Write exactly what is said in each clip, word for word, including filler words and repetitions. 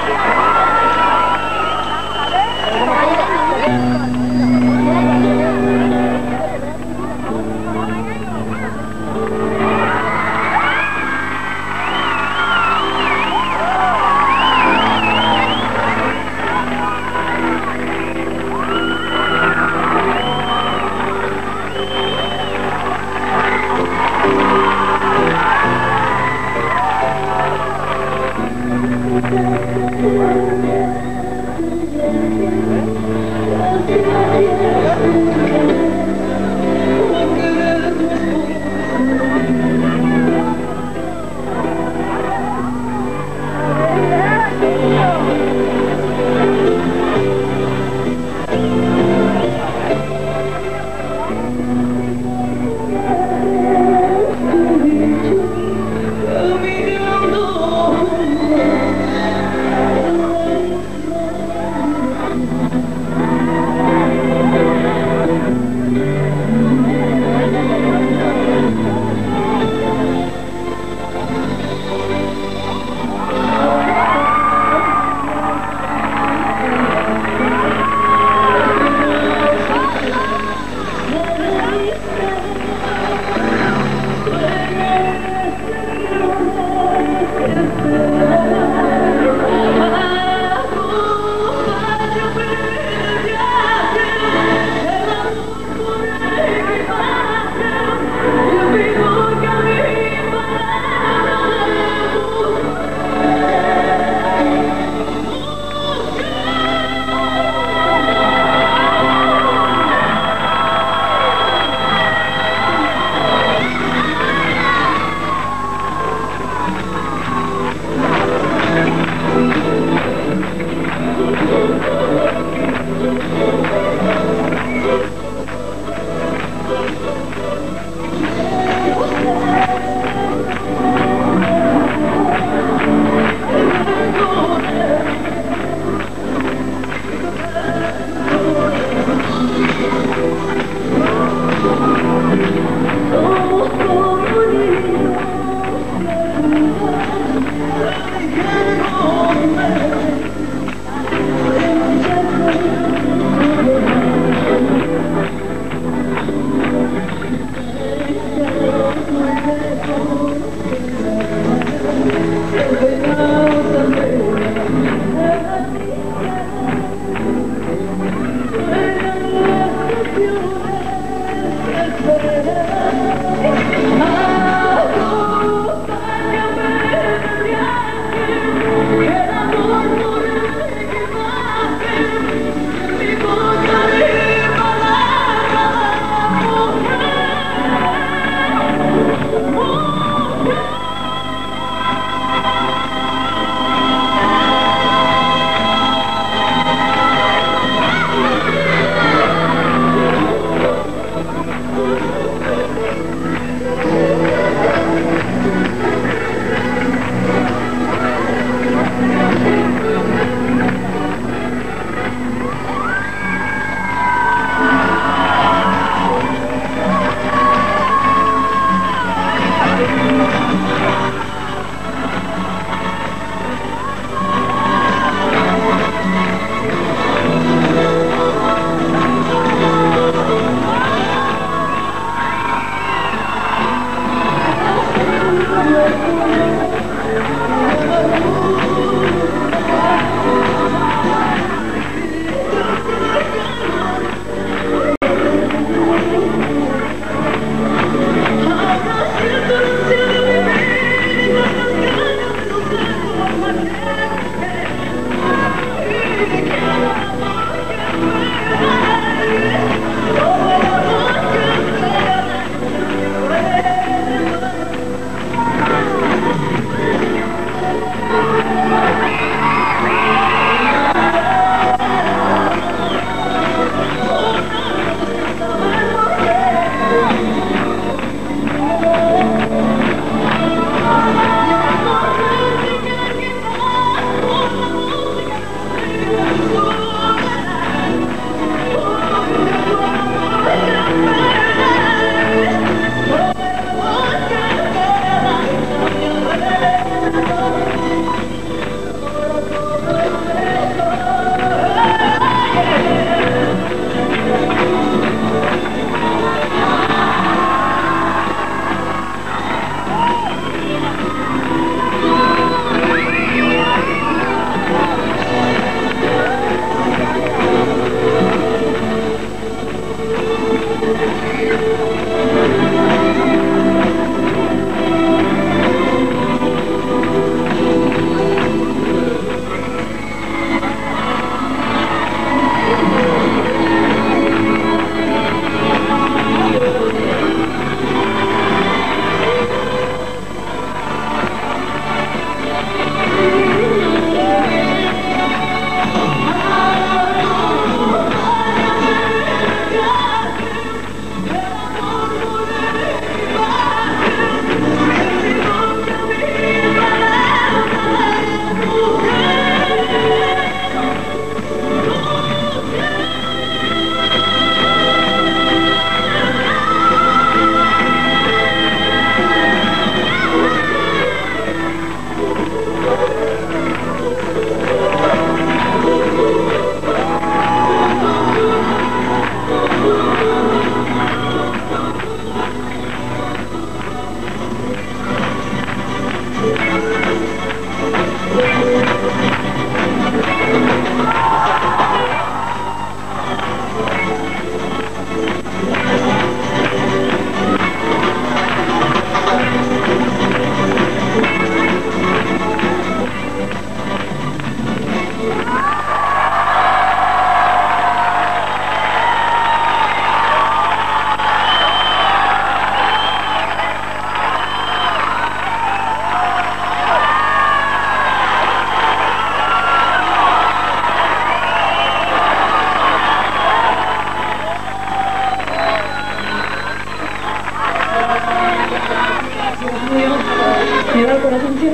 Thank you.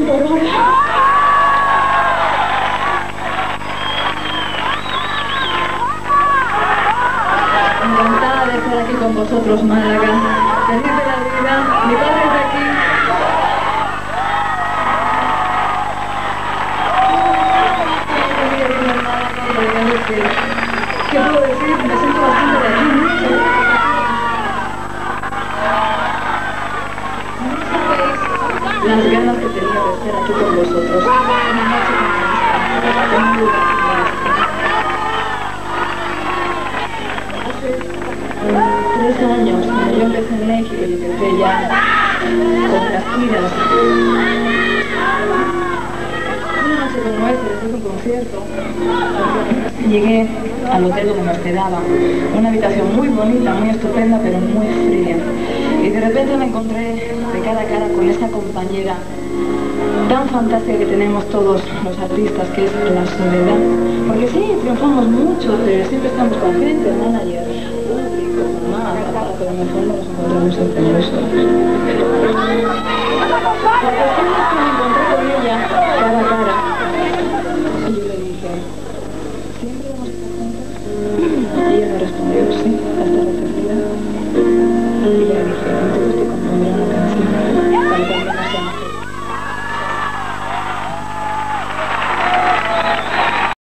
cien por hora. Encantada de estar aquí con vosotros, Málaga. Feliz de la vida. Mi padre es de aquí. ¿Qué puedo decir? Me siento bastante de aquí. Las ganas que tenía de estar aquí con vosotros. Una noche con esta, en un lugar hace tres años, cuando yo empecé en México y empecé ya con las giras. Una noche como esta, después de un concierto, llegué al hotel donde me hospedaba, una habitación muy bonita, muy estupenda, pero muy fría. Y de repente me encontré de cara a cara con esa compañera tan fantástica que tenemos todos los artistas, que es la soledad. Porque sí, triunfamos mucho, pero siempre estamos con gente, manager, público, mamá, papá, pero en el fondo nos encontramos siempre muy solos. La cuestión es que me encontré con ella cara a cara y yo le dije, ¿siempre vamos a estar juntos? Y ella me respondió, sí, hasta la